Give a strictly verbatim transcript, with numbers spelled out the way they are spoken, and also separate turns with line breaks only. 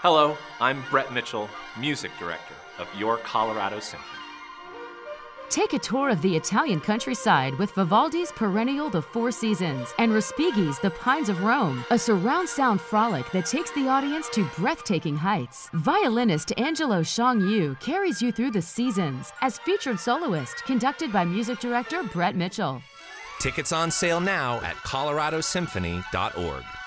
Hello, I'm Brett Mitchell, music director of your Colorado Symphony.
Take a tour of the Italian countryside with Vivaldi's Perennial The Four Seasons and Respighi's The Pines of Rome, a surround sound frolic that takes the audience to breathtaking heights. Violinist Angelo Xiang Yu carries you through the seasons as featured soloist, conducted by music director Brett Mitchell.
Tickets on sale now at colorado symphony dot org.